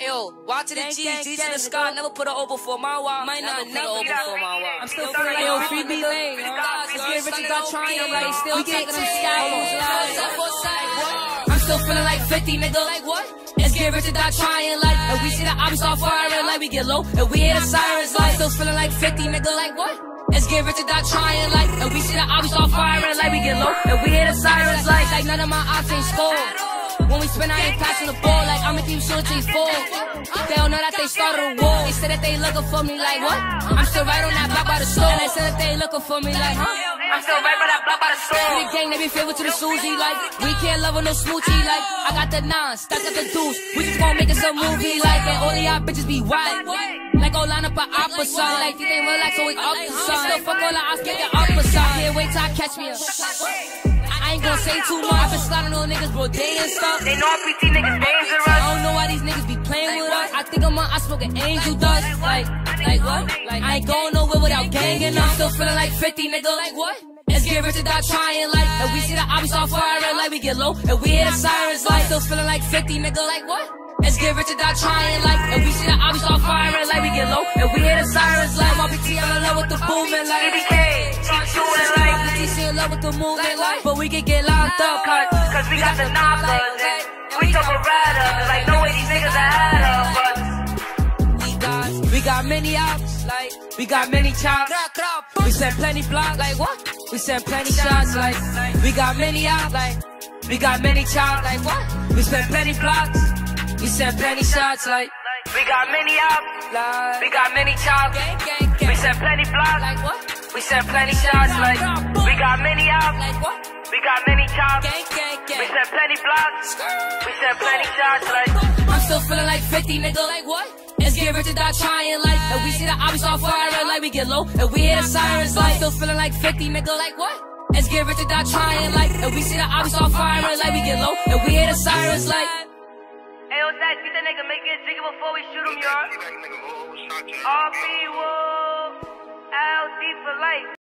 Yo, watch to the G's in the sky, never put her over for my wild. Might not never over for my wild. I'm still feeling like, yo, free B lane, yo. Let's get rich and got trying, like, still taking them scalpels, like. I'm still feeling like 50, nigga, like what? Let's get rich and die trying, like. And we see the obbies start firing, like we get low, and we hear the sirens, like. Still feeling like 50, nigga, like what? Let's get rich and die trying, like. And we see the obbies start firing, like we get low, and we hear the sirens, like. Like none of my ops ain't scored. When we spin, I ain't passing the ball, like I'ma keep shooting till fall. They don't know that they started a war. They said that they looking for me, like what? I'm still right on that block by the store. And they said that they looking for me, like huh? I'm still right by that block by the store. The gang, they be favorite to the Susie, like we can't love with no smoochie, like I got the nine, stuck at the deuce. We just gon' make it some movie, like and all of y'all bitches be wild. Like go line up an opposite, like they ain't relax, always up the sun. Still fuck all the ops, get the opposite. Can't wait till I catch me up. I ain't gon' say too much. I been sliding on niggas, bro, day and stuff. They know PT niggas dangerous. I don't know why these niggas be playing with us. I think I smoke an angel dust. Like what? Like I ain't going nowhere without ganging up. Still feeling like 50, nigga. Like what? Let's get rich and die trying, like. And we see the obbies start firing, like we get low, and we hear the sirens, like. Still feeling like 50, nigga. Like what? Let's get rich and die trying, like. And we see the obbies start firing, like we get low, and we hear the sirens, like. My BT, I'm in love with the booming, like. BBK, keep shooting, like. BT, in love with the movement, like. But we can get locked up, like. Cause we got the knockers, and we come a rider. Like, no way these niggas ahead of us. We got many ops, like. We got many chops. We send plenty blocks, like what? We send plenty shots, like. We got many ops, like. We got many chops, like what? We send plenty blocks. We send plenty shots, like. We got many ops, like. We got many chops. We send plenty blocks, like what? We send plenty shots, like. We got many ops, like what? We got many chops. We send plenty blocks. We send plenty shots, like. I'm still feeling like 50, nigga, like what? Let's get rich and die trying, like. And we see the obbies start firing, like we get low, and we hear the sirens, like. Still feeling like 50, nigga, like what? Let's get rich and die trying, like. And we see the obbies start firing, like we get low, and we hear the sirens, like. Hey, yo, Zach, get that nigga, make it jiggy before we shoot him, y'all. RP, LD for life.